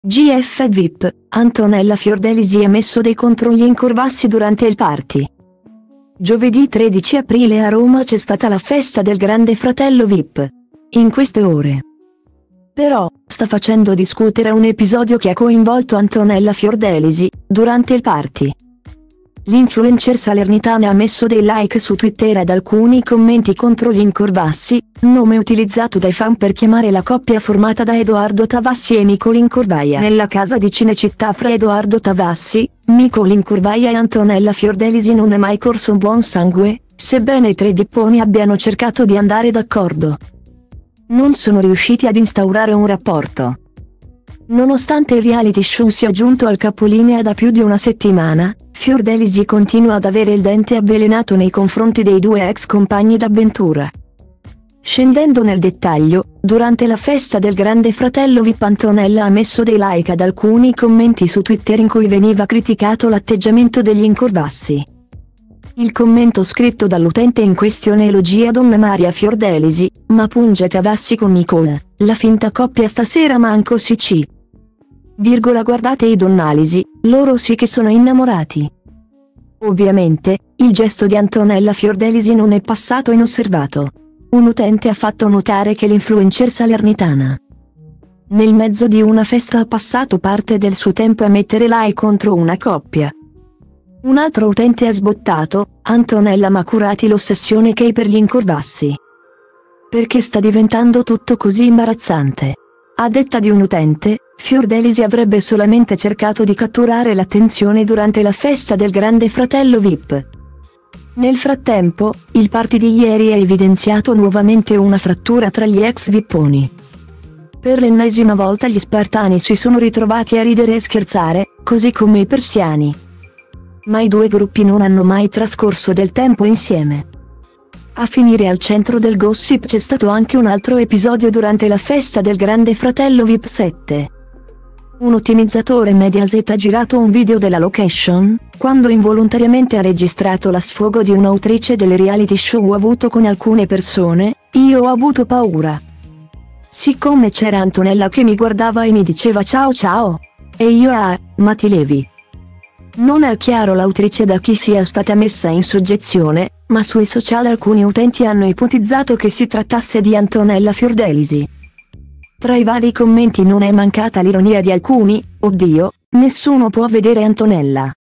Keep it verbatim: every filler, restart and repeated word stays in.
G F V I P, Antonella Fiordelisi ha messo dei controlli incurvassi durante il party. Giovedì tredici aprile a Roma c'è stata la festa del Grande Fratello V I P. In queste ore, però, sta facendo discutere un episodio che ha coinvolto Antonella Fiordelisi, durante il party. L'influencer salernitana ha messo dei like su Twitter ad alcuni commenti contro gli incurvassi, nome utilizzato dai fan per chiamare la coppia formata da Edoardo Tavassi e Micol Incurvaia. Nella casa di Cinecittà fra Edoardo Tavassi, Micol Incurvaia e Antonella Fiordelisi non è mai corso un buon sangue, sebbene i tre vipponi abbiano cercato di andare d'accordo. Non sono riusciti ad instaurare un rapporto. Nonostante il reality show sia giunto al capolinea da più di una settimana, Fiordelisi continua ad avere il dente avvelenato nei confronti dei due ex compagni d'avventura. Scendendo nel dettaglio, durante la festa del Grande Fratello V I P Antonella ha messo dei like ad alcuni commenti su Twitter in cui veniva criticato l'atteggiamento degli incurvassi. Il commento scritto dall'utente in questione elogia Donna Maria Fiordelisi, ma punge Tavassi con Micol, la finta coppia stasera manco si ci. Virgola guardate i donnalisi, loro sì che sono innamorati. Ovviamente, il gesto di Antonella Fiordelisi non è passato inosservato. Un utente ha fatto notare che l'influencer salernitana, nel mezzo di una festa, ha passato parte del suo tempo a mettere like contro una coppia. Un altro utente ha sbottato: Antonella ma curati l'ossessione che hai per gli incurvassi. Perché sta diventando tutto così imbarazzante? A detta di un utente, Fiordelisi avrebbe solamente cercato di catturare l'attenzione durante la festa del Grande Fratello V I P. Nel frattempo, il party di ieri ha evidenziato nuovamente una frattura tra gli ex vipponi. Per l'ennesima volta gli spartani si sono ritrovati a ridere e scherzare, così come i persiani. Ma i due gruppi non hanno mai trascorso del tempo insieme. A finire al centro del gossip c'è stato anche un altro episodio durante la festa del Grande Fratello V I P sette. Un ottimizzatore Mediaset ha girato un video della location, quando involontariamente ha registrato la sfogo di un'autrice del reality show avuto con alcune persone: io ho avuto paura. Siccome c'era Antonella che mi guardava e mi diceva ciao ciao. E io ah, ma ti levi. Non è chiaro l'autrice da chi sia stata messa in soggezione, ma sui social alcuni utenti hanno ipotizzato che si trattasse di Antonella Fiordelisi. Tra i vari commenti non è mancata l'ironia di alcuni: oddio, nessuno può vedere Antonella.